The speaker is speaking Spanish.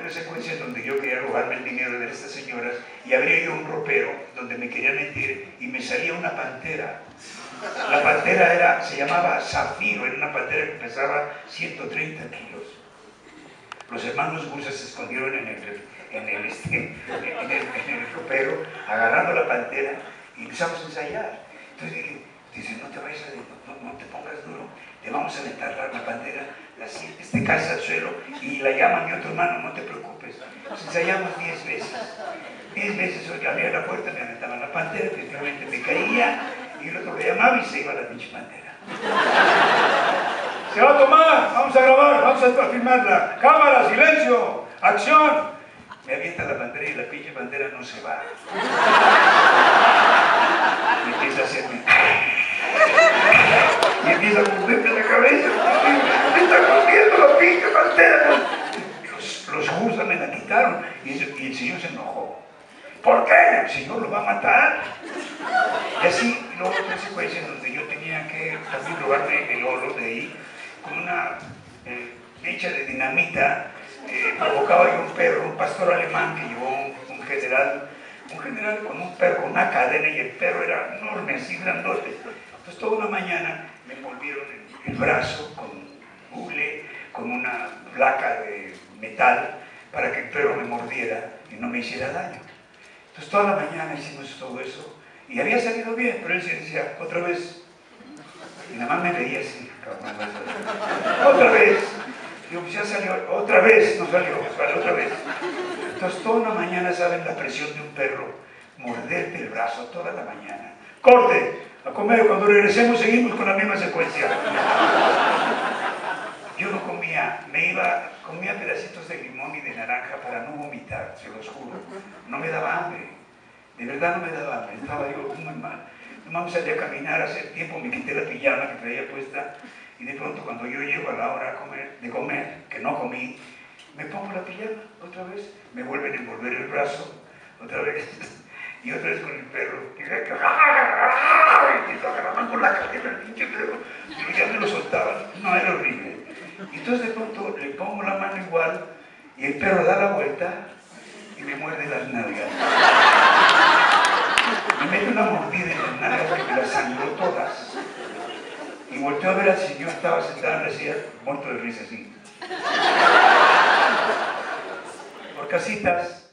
otra secuencia donde yo quería robarme el dinero de estas señoras y habría ido a un ropero donde me quería meter y me salía una pantera. La pantera se llamaba Zafiro, era una pantera que pesaba 130 kilos. Los hermanos Bursa se escondieron en el ropero, agarrando la pantera y empezamos a ensayar. Entonces dice, no te vayas no te pongas duro, te vamos a aventar la pantera, te caes al suelo y la llama mi otro hermano, no te preocupes. Nos ensayamos 10 veces. 10 veces abría la puerta, me aventaban la pantera, efectivamente me caía y el otro le llamaba y se iba la pinche pantera. Se va a tomar, vamos a grabar, vamos a filmarla. Cámara, silencio, acción. Me avienta la pantera y la pinche pantera no se va. Y empieza a hacerme. Y empieza a moverme la cabeza. Me está comiendo la pinche pantera. Los Bursa me la quitaron y el señor se enojó. ¿Por qué? El señor lo va a matar. Y así, luego otra secuencia donde yo tenía que también robarme el oro de ahí, con una hecha de dinamita, provocaba yo un perro, un pastor alemán que llevó un general con un perro, con una cadena, y el perro era enorme, así grandote. Entonces toda una mañana me envolvieron el brazo con hule, con una placa de metal, para que el perro me mordiera y no me hiciera daño. Entonces toda la mañana hicimos todo eso, y había salido bien, pero él se decía, otra vez. Y nada más me veía así, otra vez. Digo, pues ya salió, otra vez, no salió, vale, otra vez. Entonces toda una mañana, ¿saben la presión de un perro? Morderte el brazo toda la mañana. ¡Corte! A comer, cuando regresemos seguimos con la misma secuencia. Yo no comía, comía pedacitos de limón y de naranja para no vomitar, se los juro. No me daba hambre, de verdad no me daba hambre, estaba yo muy mal. Nomás salí a caminar, hace tiempo me quité la pijama que traía puesta y de pronto cuando yo llego a la hora de comer, que no comí, me pongo la pijama otra vez, me vuelven a envolver el brazo otra vez y otra vez con el perro y agarraban con la cadena el pinche perro, pero ya me lo soltaban, no, era horrible. Y entonces de pronto le pongo la mano igual y el perro da la vuelta y me muerde las nalgas. Me mete una mordida en las nalgas que me las sangró todas. Y volteó a ver al señor, estaba sentado en la silla, muerto de risa así. Por casitas.